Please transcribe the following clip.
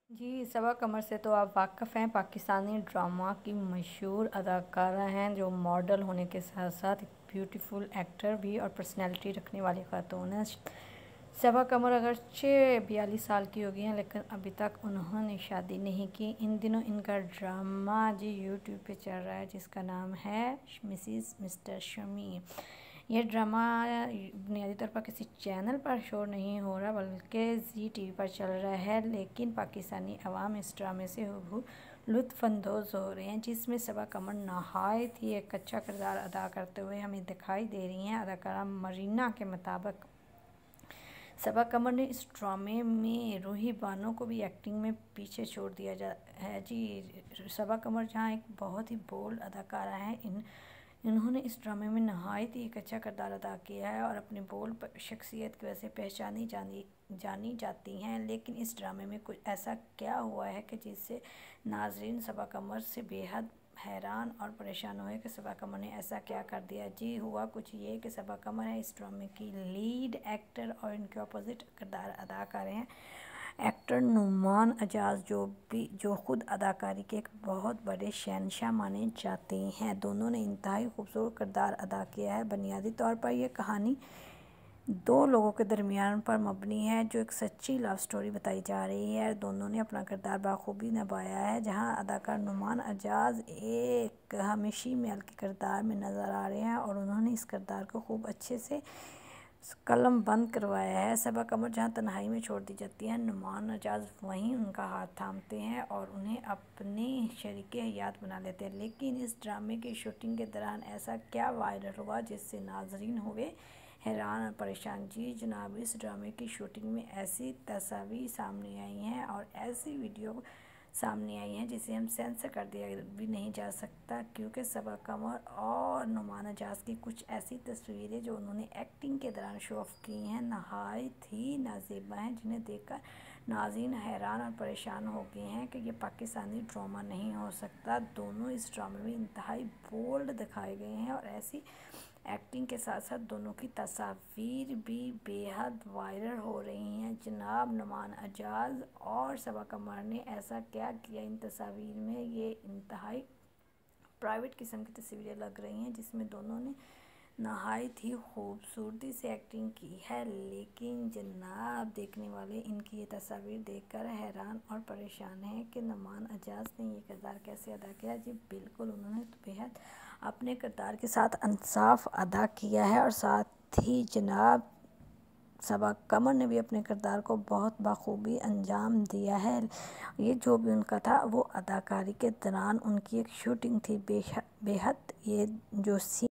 जी, सबा कमर से तो आप वाक़िफ़ हैं। पाकिस्तानी ड्रामा की मशहूर अदाकारा हैं जो मॉडल होने के साथ-साथ एक ब्यूटीफुल एक्टर भी और पर्सनैलिटी रखने वाली ख़ातून हैं। सबा कमर अगरचे 42 साल की हो गई हैं लेकिन अभी तक उन्होंने शादी नहीं की। इन दिनों इनका ड्रामा जी यूट्यूब पे चल रहा है जिसका नाम है मिसेस मिस्टर शमी। ये ड्रामा बुनियादी तौर पर किसी चैनल पर शो नहीं हो रहा बल्कि जी टीवी पर चल रहा है, लेकिन पाकिस्तानी अवाम इस ड्रामे से लुत्फ़अंदोज़ हो रहे हैं जिसमें सबा कमर नहायत ही एक अच्छा किरदार अदा करते हुए हमें दिखाई दे रही हैं। अदाकारा मरीना के मुताबिक सबा कमर ने इस ड्रामे में रूही बानो को भी एक्टिंग में पीछे छोड़ दिया है जी। सबा कमर जहाँ एक बहुत ही बोल्ड अदाकारा है, इन्होंने इस ड्रामे में नहायत ही एक अच्छा किरदार अदा किया है और अपनी बोल्ड शख्सियत की वजह से जानी जाती हैं। लेकिन इस ड्रामे में कुछ ऐसा क्या हुआ है कि जिससे नाजरीन सबा कमर से बेहद हैरान और परेशान हुए कि सबा कमर ने ऐसा क्या कर दिया। जी हुआ कुछ ये कि सबा कमर है इस ड्रामे की लीड एक्टर और इनके अपोजिट किरदार अदा कर रहे हैं एक्टर नुमान एजाज, जो खुद अदाकारी के एक बहुत बड़े शहंशाह माने जाते हैं। दोनों ने इंतहाई खूबसूरत किरदार अदा किया है। बुनियादी तौर पर यह कहानी दो लोगों के दरमियान पर मबनी है, जो एक सच्ची लव स्टोरी बताई जा रही है। दोनों ने अपना किरदार बाखूबी निभाया है। जहां अदाकार नुमान एजाज एक हमेशी महल के किरदार में नज़र आ रहे हैं और उन्होंने इस किरदार को खूब अच्छे से कलम बंद करवाया है। सबा कमर जहां तन्हाई में छोड़ दी जाती है, नुमान एजाज वहीं उनका हाथ थामते हैं और उन्हें अपने शरीके हयात बना लेते हैं। लेकिन इस ड्रामे की शूटिंग के दौरान ऐसा क्या वायरल हुआ जिससे नाजरीन हुए हैरान और परेशान। जी जनाब, इस ड्रामे की शूटिंग में ऐसी तस्वीरें सामने आई हैं और ऐसी वीडियो सामने आई हैं जिसे हम सेंसर कर दिया भी नहीं जा सकता, क्योंकि सबा कमर और नुमान एजाज की कुछ ऐसी तस्वीरें जो उन्होंने एक्टिंग के दौरान शो ऑफ की हैं नहायत ही नाज़ेबा हैं, जिन्हें देखकर नाज़रीन हैरान और परेशान हो गए हैं कि ये पाकिस्तानी ड्रामा नहीं हो सकता। दोनों इस ड्रामे में इंतहाई बोल्ड दिखाए गए हैं और ऐसी एक्टिंग के साथ साथ दोनों की तस्वीर भी बेहद वायरल हो रही हैं। जनाब, नुमान एजाज और सबा कमर ने ऐसा क्या किया इन तस्वीर में, ये इंतहाई प्राइवेट किस्म की तस्वीरें लग रही हैं जिसमें दोनों ने नहायत ही खूबसूरती से एक्टिंग की है। लेकिन जनाब, देखने वाले इनकी ये तस्वीर देखकर हैरान और परेशान हैं कि नुमान एजाज ने ये किरदार कैसे अदा किया। जी बिल्कुल, उन्होंने तो बेहद अपने किरदार के साथ इंसाफ अदा किया है और साथ ही जनाब सबा कमर ने भी अपने किरदार को बहुत बखूबी अंजाम दिया है। ये जो भी उनका था वो अदाकारी के दौरान उनकी एक शूटिंग थी। बेहद ये जो